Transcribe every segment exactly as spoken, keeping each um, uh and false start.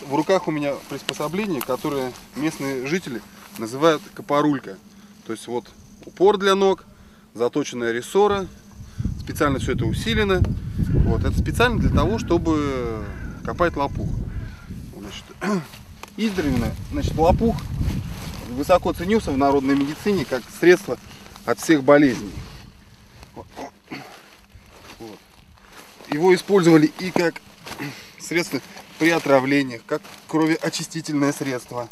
в руках у меня приспособление, которое местные жители называют копорулька. То есть вот упор для ног, заточенная рессора, специально все это усилено. Вот, это специально для того, чтобы копать лопух. Значит, издревле, значит, лопух высоко ценился в народной медицине как средство от всех болезней. Вот. Вот. Его использовали и как средство при отравлениях, как кровеочистительное средство.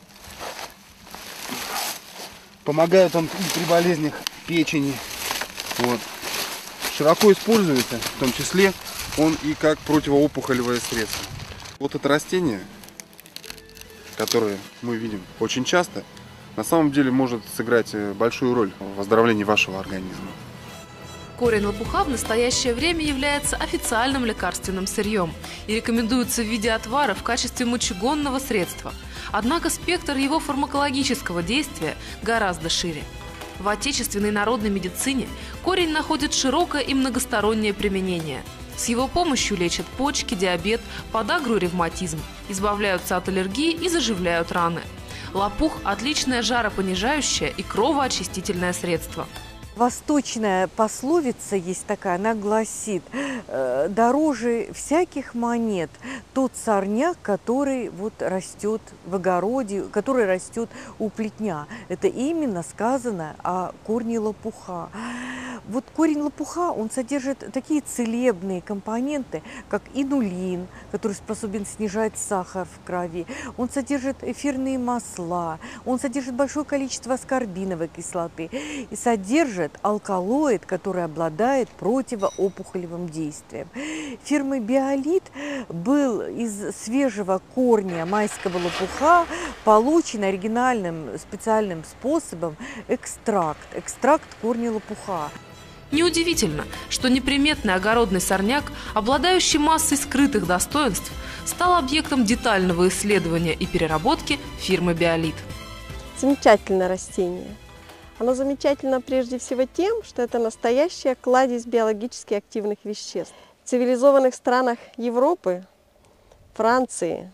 Помогает он и при болезнях печени. Вот. Широко используется, в том числе он и как противоопухолевое средство. Вот это растение, которое мы видим очень часто, на самом деле может сыграть большую роль в оздоровлении вашего организма. Корень лопуха в настоящее время является официальным лекарственным сырьем и рекомендуется в виде отвара в качестве мочегонного средства. Однако спектр его фармакологического действия гораздо шире. В отечественной народной медицине корень находит широкое и многостороннее применение. С его помощью лечат почки, диабет, подагру и ревматизм, избавляются от аллергии и заживляют раны. Лопух – отличное жаропонижающее и кровоочистительное средство. Восточная пословица есть такая, она гласит: дороже всяких монет тот сорняк, который вот растет в огороде, который растет у плетня. Это именно сказано о корне лопуха. Вот корень лопуха, он содержит такие целебные компоненты, как инулин, который способен снижать сахар в крови. Он содержит эфирные масла, он содержит большое количество аскорбиновой кислоты и содержит алкалоид, который обладает противоопухолевым действием. Фирмой Биолит был из свежего корня майского лопуха получен оригинальным специальным способом экстракт, экстракт корня лопуха. Неудивительно, что неприметный огородный сорняк, обладающий массой скрытых достоинств, стал объектом детального исследования и переработки фирмы Биолит. Замечательное растение. Оно замечательно прежде всего тем, что это настоящая кладезь биологически активных веществ. В цивилизованных странах Европы, Франции,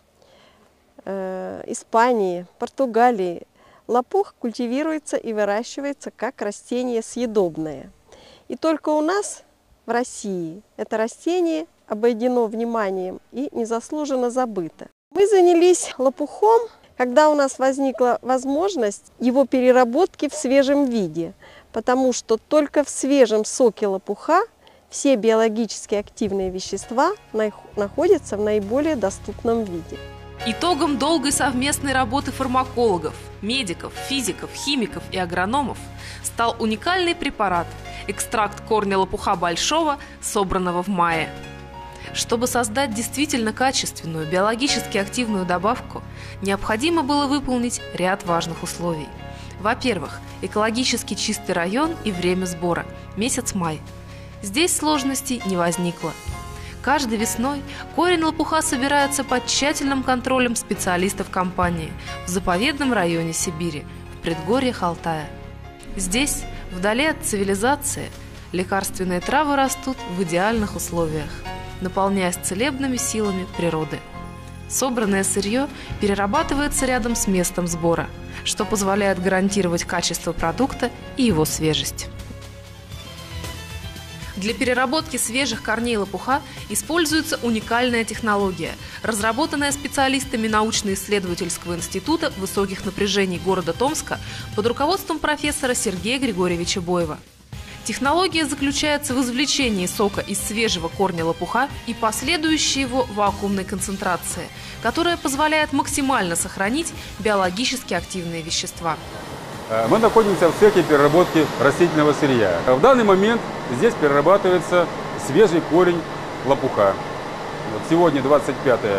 э, Испании, Португалии лопух культивируется и выращивается как растение съедобное. И только у нас, в России, это растение обойдено вниманием и незаслуженно забыто. Мы занялись лопухом, когда у нас возникла возможность его переработки в свежем виде, потому что только в свежем соке лопуха все биологически активные вещества находятся в наиболее доступном виде. Итогом долгой совместной работы фармакологов, медиков, физиков, химиков и агрономов стал уникальный препарат – экстракт корня лопуха большого, собранного в мае. Чтобы создать действительно качественную, биологически активную добавку, необходимо было выполнить ряд важных условий. Во-первых, экологически чистый район и время сбора – месяц май. Здесь сложностей не возникло. Каждой весной корень лопуха собирается под тщательным контролем специалистов компании в заповедном районе Сибири, в предгорьях Алтая. Здесь, вдали от цивилизации, лекарственные травы растут в идеальных условиях, наполняясь целебными силами природы. Собранное сырье перерабатывается рядом с местом сбора, что позволяет гарантировать качество продукта и его свежесть. Для переработки свежих корней лопуха используется уникальная технология, разработанная специалистами научно-исследовательского института высоких напряжений города Томска под руководством профессора Сергея Григорьевича Боева. Технология заключается в извлечении сока из свежего корня лопуха и последующей его вакуумной концентрации, которая позволяет максимально сохранить биологически активные вещества. Мы находимся в цехе переработки растительного сырья. В данный момент здесь перерабатывается свежий корень лопуха. Вот сегодня двадцать пятое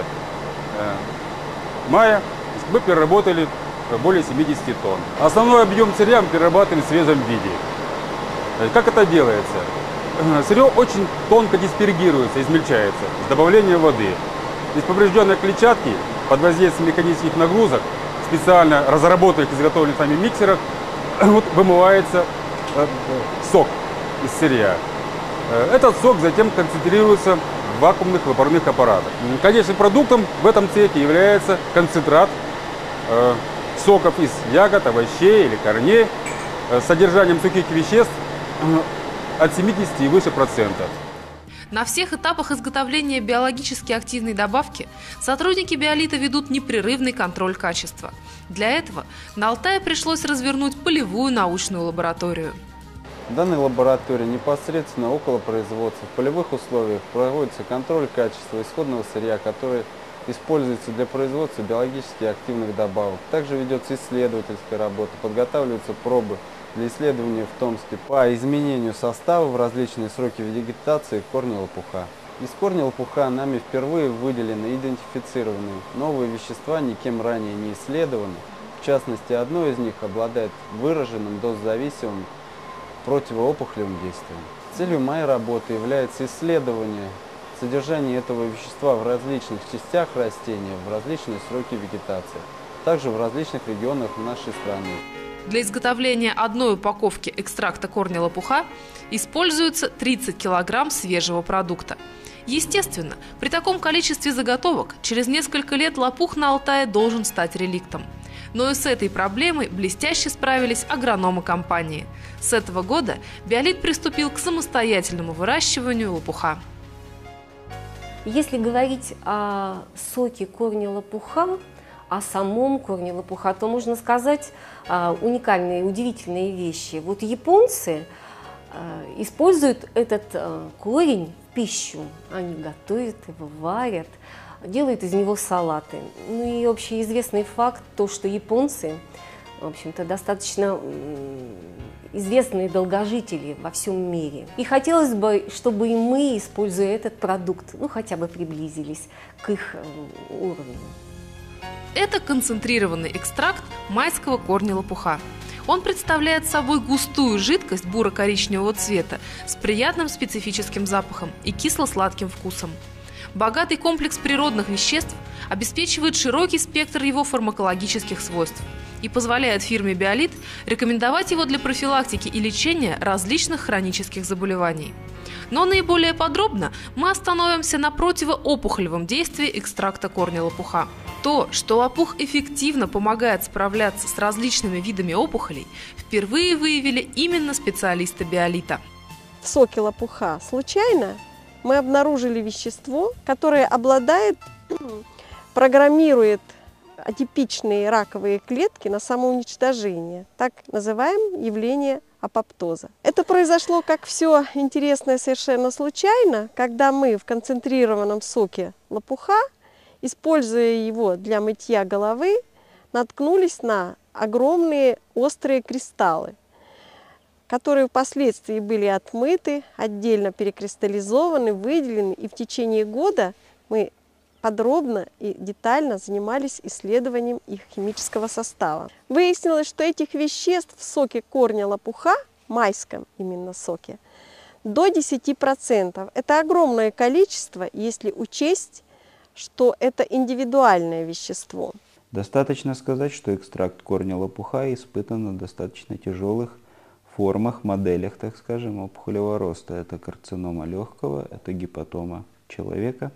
мая, мы переработали более семидесяти тонн. Основной объем сырья мы перерабатываем в свежем виде. Как это делается? Сырье очень тонко диспергируется, измельчается с добавлением воды. Из поврежденной клетчатки под воздействием механических нагрузок специально разработанных, изготовленных нами миксерах, вот, вымывается э, сок из сырья. Этот сок затем концентрируется в вакуумных выпарных аппаратах. Конечным продуктом в этом цехе является концентрат э, соков из ягод, овощей или корней э, с содержанием сухих веществ э, от семидесяти и выше процентов. На всех этапах изготовления биологически активной добавки сотрудники Биолита ведут непрерывный контроль качества. Для этого на Алтае пришлось развернуть полевую научную лабораторию. В данной лаборатории непосредственно около производства в полевых условиях проводится контроль качества исходного сырья, который используется для производства биологически активных добавок. Также ведется исследовательская работа, подготавливаются пробы для исследования в Томске по изменению состава в различные сроки вегетации корня лопуха. Из корня лопуха нами впервые выделены и идентифицированы новые вещества, никем ранее не исследованы. В частности, одно из них обладает выраженным дозозависимым противоопухолевым действием. Целью моей работы является исследование содержания этого вещества в различных частях растения в различные сроки вегетации, также в различных регионах нашей страны. Для изготовления одной упаковки экстракта корня лопуха используется тридцать килограмм свежего продукта. Естественно, при таком количестве заготовок через несколько лет лопух на Алтае должен стать реликтом. Но и с этой проблемой блестяще справились агрономы компании. С этого года Биолит приступил к самостоятельному выращиванию лопуха. Если говорить о соке корня лопуха, о самом корне лопуха, то можно сказать а, уникальные, удивительные вещи. Вот японцы а, используют этот а, корень в пищу. Они готовят его, варят, делают из него салаты. Ну и общеизвестный факт, то, что японцы, в общем-то, достаточно известные долгожители во всем мире. И хотелось бы, чтобы и мы, используя этот продукт, ну хотя бы приблизились к их уровню. Это концентрированный экстракт майского корня лопуха. Он представляет собой густую жидкость буро-коричневого цвета с приятным специфическим запахом и кисло-сладким вкусом. Богатый комплекс природных веществ обеспечивает широкий спектр его фармакологических свойств и позволяет фирме Биолит рекомендовать его для профилактики и лечения различных хронических заболеваний. Но наиболее подробно мы остановимся на противоопухолевом действии экстракта корня лопуха. То, что лопух эффективно помогает справляться с различными видами опухолей, впервые выявили именно специалисты Биолита. В соке лопуха случайно мы обнаружили вещество, которое обладает, программирует атипичные раковые клетки на самоуничтожение, так называемое явление апоптоза. Это произошло, как все интересное, совершенно случайно, когда мы в концентрированном соке лопуха, используя его для мытья головы, наткнулись на огромные острые кристаллы, которые впоследствии были отмыты, отдельно перекристаллизованы, выделены, и в течение года мы подробно и детально занимались исследованием их химического состава. Выяснилось, что этих веществ в соке корня лопуха, майском именно соке, до десяти процентов. Это огромное количество, если учесть, что это индивидуальное вещество. Достаточно сказать, что экстракт корня лопуха испытан на достаточно тяжелых формах, моделях, так скажем, опухолевого роста. Это карцинома легкого, это гепатома человека.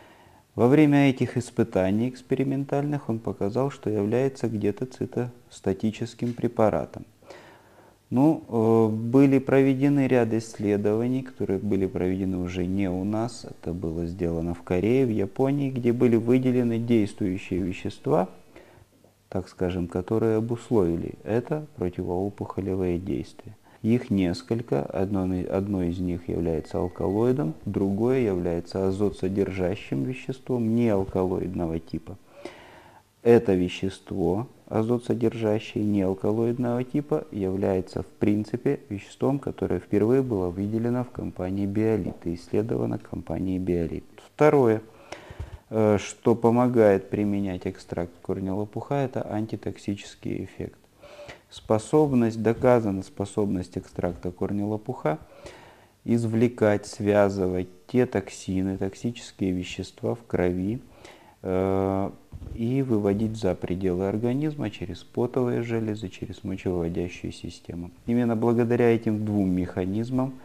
Во время этих испытаний экспериментальных он показал, что является где-то цитостатическим препаратом. Ну, были проведены ряд исследований, которые были проведены уже не у нас. Это было сделано в Корее, в Японии, где были выделены действующие вещества, так скажем, которые обусловили это противоопухолевое действие. Их несколько, одно, одно из них является алкалоидом, другое является азотсодержащим веществом неалкалоидного типа. Это вещество, азотсодержащее неалкалоидного типа, является в принципе веществом, которое впервые было выделено в компании Биолит и исследовано компанией Биолит. Второе, что помогает применять экстракт корня лопуха, это антитоксический эффект. Способность, доказана способность экстракта корня лопуха извлекать, связывать те токсины, токсические вещества в крови э, и выводить за пределы организма через потовые железы, через мочевыводящую систему. Именно благодаря этим двум механизмам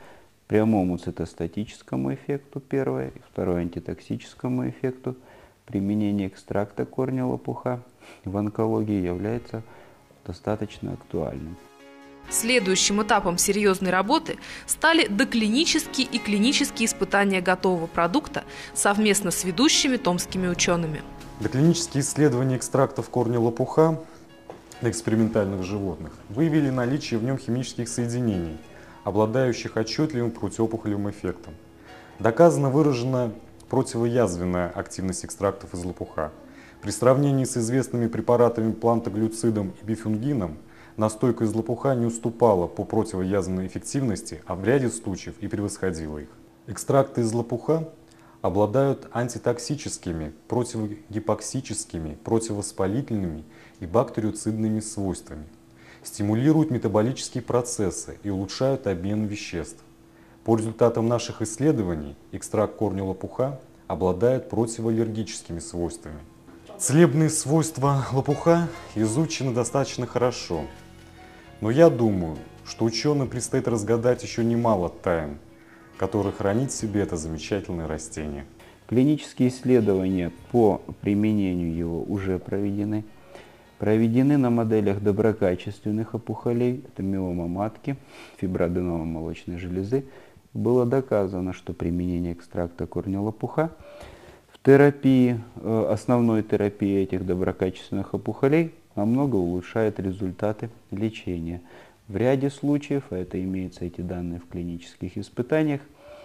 прямому цитостатическому эффекту первое, и второе антитоксическому эффекту применение экстракта корня лопуха в онкологии является достаточно актуальным. Следующим этапом серьезной работы стали доклинические и клинические испытания готового продукта совместно с ведущими томскими учеными. Доклинические исследования экстрактов корня лопуха на экспериментальных животных выявили наличие в нем химических соединений, обладающих отчетливым противоопухолевым эффектом. Доказано выражена противоязвенная активность экстрактов из лопуха. При сравнении с известными препаратами плантоглюцидом и бифунгином настойка из лопуха не уступала по противоязвенной эффективности, а в ряде случаев и превосходила их. Экстракты из лопуха обладают антитоксическими, противогипоксическими, противовоспалительными и бактериоцидными свойствами, стимулируют метаболические процессы и улучшают обмен веществ. По результатам наших исследований экстракт корня лопуха обладает противоаллергическими свойствами. Целебные свойства лопуха изучены достаточно хорошо, но я думаю, что ученым предстоит разгадать еще немало тайн, которые хранит в себе это замечательное растение. Клинические исследования по применению его уже проведены. Проведены на моделях доброкачественных опухолей, это миома матки, фиброаденома молочной железы. Было доказано, что применение экстракта корня лопуха в терапии, основной терапии этих доброкачественных опухолей намного улучшает результаты лечения. В ряде случаев, а это имеются эти данные в клинических испытаниях,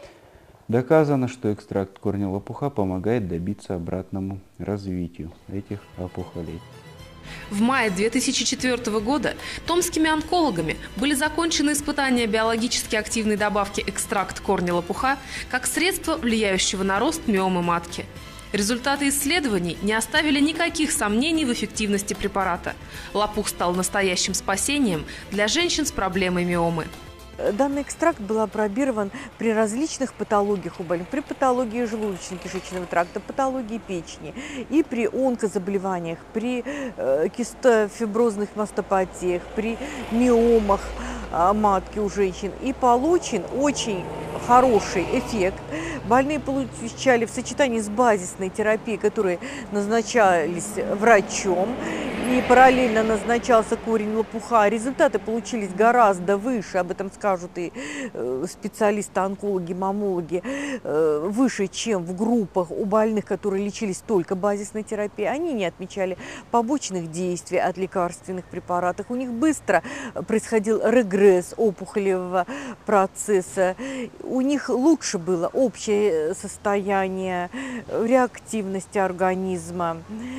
доказано, что экстракт корня лопуха помогает добиться обратному развитию этих опухолей. В мае две тысячи четвёртого года томскими онкологами были закончены испытания биологически активной добавки экстракт корня лопуха как средство, влияющего на рост миомы матки. Результаты исследований не оставили никаких сомнений в эффективности препарата. Лопух стал настоящим спасением для женщин с проблемой миомы. Данный экстракт был апробирован при различных патологиях у больных, при патологии желудочно-кишечного тракта, патологии печени и при онкозаболеваниях, при э, кистофиброзных мастопатиях, при миомах э, матки у женщин. И получен очень хороший эффект. Больные получали в сочетании с базисной терапией, которые назначались врачом, и параллельно назначался корень лопуха. Результаты получились гораздо выше, об этом скажут и специалисты, онкологи, маммологи, выше, чем в группах у больных, которые лечились только базисной терапией. Они не отмечали побочных действий от лекарственных препаратов. У них быстро происходил регресс опухолевого процесса. У них лучше было общее состояние реактивности организма.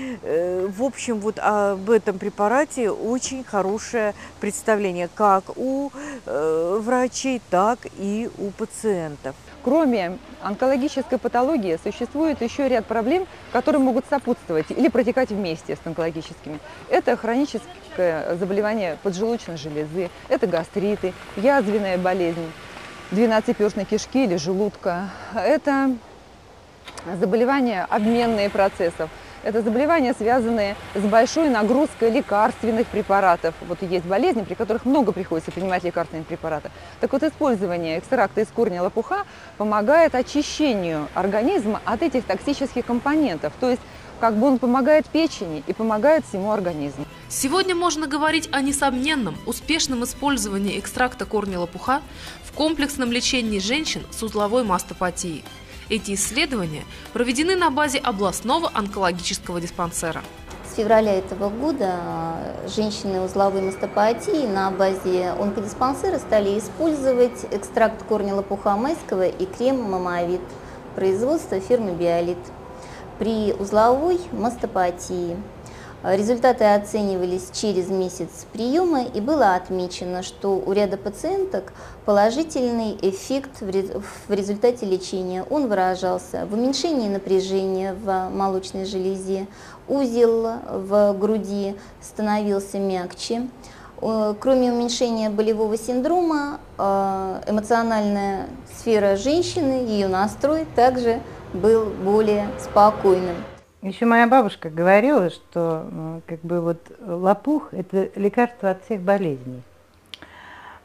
В общем, вот об этом препарате очень хорошее представление как у э, врачей, так и у пациентов. Кроме онкологической патологии существует еще ряд проблем, которые могут сопутствовать или протекать вместе с онкологическими. Это хроническое заболевание поджелудочной железы, это гастриты, язвенная болезнь двенадцатиперстной кишки или желудка, это заболевания обменные процессов. Это заболевания, связанные с большой нагрузкой лекарственных препаратов. Вот есть болезни, при которых много приходится принимать лекарственные препараты. Так вот, использование экстракта из корня лопуха помогает очищению организма от этих токсических компонентов. То есть, как бы он помогает печени и помогает всему организму. Сегодня можно говорить о несомненном успешном использовании экстракта корня лопуха в комплексном лечении женщин с узловой мастопатией. Эти исследования проведены на базе областного онкологического диспансера. С февраля этого года женщины узловой мастопатии на базе онкодиспансера стали использовать экстракт корня лопуха майского и крем Мамовит производства фирмы Биолит при узловой мастопатии. Результаты оценивались через месяц приема, и было отмечено, что у ряда пациенток положительный эффект в результате лечения. Он выражался в уменьшении напряжения в молочной железе, узел в груди становился мягче. Кроме уменьшения болевого синдрома, эмоциональная сфера женщины, ее настрой также был более спокойным. Еще моя бабушка говорила, что как бы вот лопух – это лекарство от всех болезней.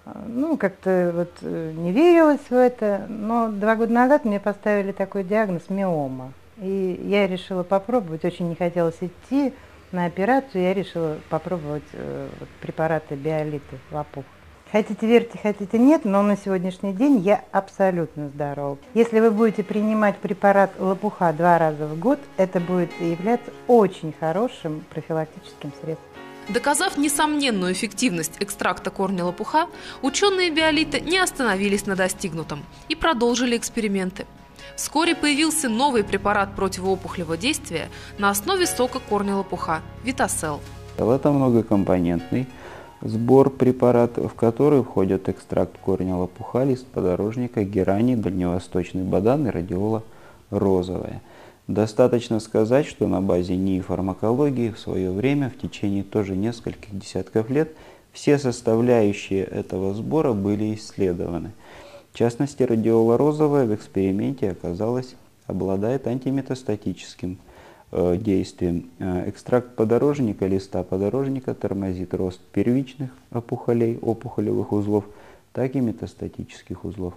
Ну, как-то вот не верилось в это, но два года назад мне поставили такой диагноз — миома. И я решила попробовать, очень не хотелось идти на операцию, я решила попробовать э, вот, препараты биолиты лопух. Хотите верьте, хотите нет, но на сегодняшний день я абсолютно здорова. Если вы будете принимать препарат лопуха два раза в год, это будет являться очень хорошим профилактическим средством. Доказав несомненную эффективность экстракта корня лопуха, ученые биолита не остановились на достигнутом и продолжили эксперименты. Вскоре появился новый препарат противоопухолевого действия на основе сока корня лопуха – Витасел. Это многокомпонентный сбор препаратов, в который входят экстракт корня лопуха, лист подорожника, герани, дальневосточный бадан и радиола розовая. Достаточно сказать, что на базе НИИ фармакологии в свое время, в течение тоже нескольких десятков лет, все составляющие этого сбора были исследованы. В частности, радиола розовая в эксперименте оказалась, обладает антиметастатическим э, действием. Э, экстракт подорожника, листа подорожника тормозит рост первичных опухолей, опухолевых узлов, так и метастатических узлов.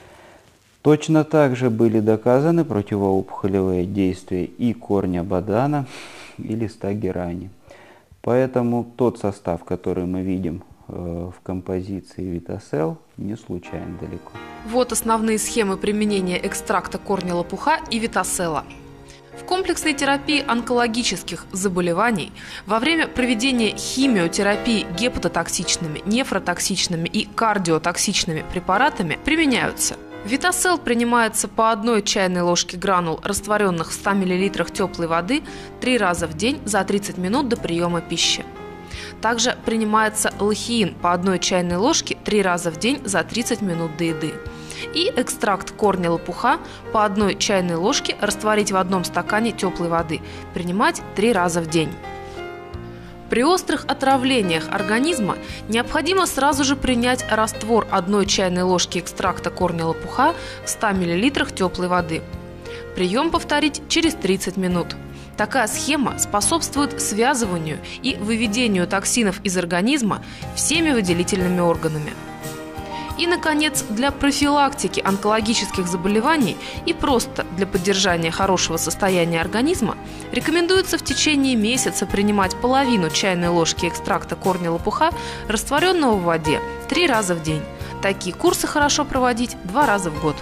Точно так же были доказаны противоопухолевые действия и корня бадана, и листа герани. Поэтому тот состав, который мы видим в композиции Витасел, не случайно далеко. Вот основные схемы применения экстракта корня лопуха и Витасела. В комплексной терапии онкологических заболеваний во время проведения химиотерапии гепатотоксичными, нефротоксичными и кардиотоксичными препаратами применяются: Витасел принимается по одной чайной ложке гранул, растворенных в ста миллилитрах теплой воды, три раза в день за тридцать минут до приема пищи. Также принимается лохеин по одной чайной ложке три раза в день за тридцать минут до еды. И экстракт корня лопуха по одной чайной ложке растворить в одном стакане теплой воды, принимать три раза в день. При острых отравлениях организма необходимо сразу же принять раствор одной чайной ложки экстракта корня лопуха в ста миллилитрах теплой воды. Прием повторить через тридцать минут. Такая схема способствует связыванию и выведению токсинов из организма всеми выделительными органами. И, наконец, для профилактики онкологических заболеваний и просто для поддержания хорошего состояния организма рекомендуется в течение месяца принимать половину чайной ложки экстракта корня лопуха, растворенного в воде, три раза в день. Такие курсы хорошо проводить два раза в год.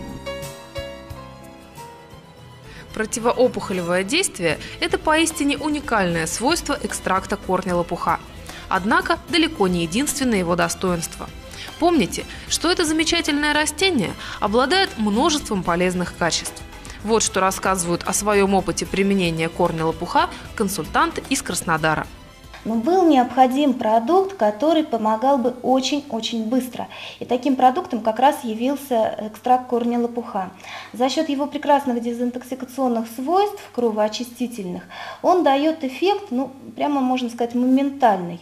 Противоопухолевое действие – это поистине уникальное свойство экстракта корня лопуха. Однако далеко не единственное его достоинство. Помните, что это замечательное растение обладает множеством полезных качеств. Вот что рассказывают о своем опыте применения корня лопуха консультанты из Краснодара. Но был необходим продукт, который помогал бы очень-очень быстро. И таким продуктом как раз явился экстракт корня лопуха. За счет его прекрасных дезинтоксикационных свойств, кровоочистительных, он дает эффект, ну, прямо можно сказать, моментальный.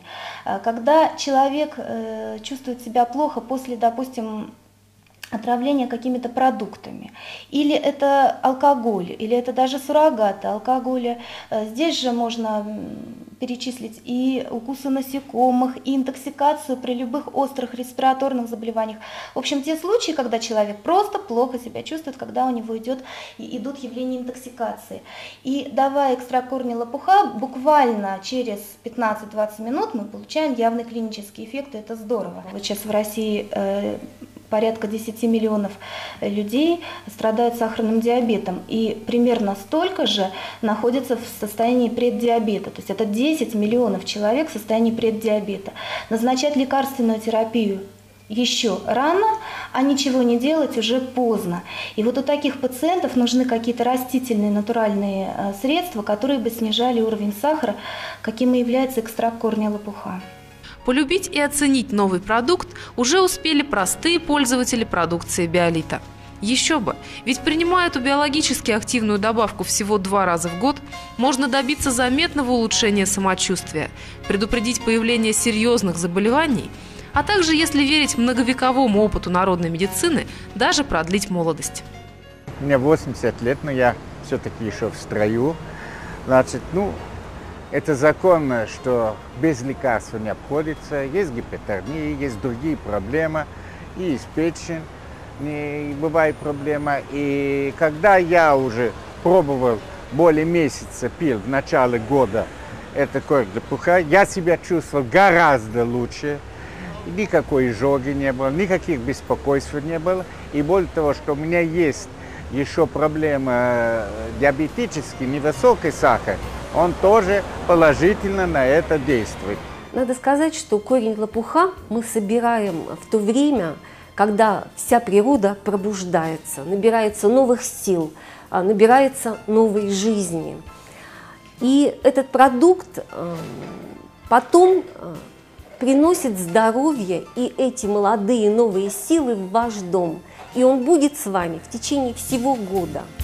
Когда человек э, чувствует себя плохо после, допустим, отравление какими-то продуктами, или это алкоголь, или это даже суррогаты алкоголя. Здесь же можно перечислить и укусы насекомых, и интоксикацию при любых острых респираторных заболеваниях. В общем, те случаи, когда человек просто плохо себя чувствует, когда у него идет, идут явления интоксикации. И давая экстракт корня лопуха, буквально через пятнадцать-двадцать минут мы получаем явный клинический эффект, и это здорово. Вот сейчас в России э, порядка десяти миллионов людей страдают сахарным диабетом, и примерно столько же находятся в состоянии преддиабета. То есть это десять миллионов человек в состоянии преддиабета. Назначать лекарственную терапию еще рано, а ничего не делать уже поздно. И вот у таких пациентов нужны какие-то растительные натуральные средства, которые бы снижали уровень сахара, каким и является экстракт корня лопуха. Полюбить и оценить новый продукт уже успели простые пользователи продукции биолита. Еще бы, ведь принимая эту биологически активную добавку всего два раза в год, можно добиться заметного улучшения самочувствия, предупредить появление серьезных заболеваний, а также, если верить многовековому опыту народной медицины, даже продлить молодость. Мне восемьдесят лет, но я все-таки еще в строю. Значит, ну, Это закон, что без лекарства не обходится. Есть гипертония, есть другие проблемы, и с печенью не бывает проблема. И когда я уже пробовал более месяца, пил в начале года это корень лопуха, я себя чувствовал гораздо лучше. Никакой изжоги не было, никаких беспокойств не было. И более того, что у меня есть еще проблема диабетический, невысокий сахар, он тоже положительно на это действует. Надо сказать, что корень лопуха мы собираем в то время, когда вся природа пробуждается, набирается новых сил, набирается новой жизни. И этот продукт потом приносит здоровье и эти молодые новые силы в ваш дом. И он будет с вами в течение всего года.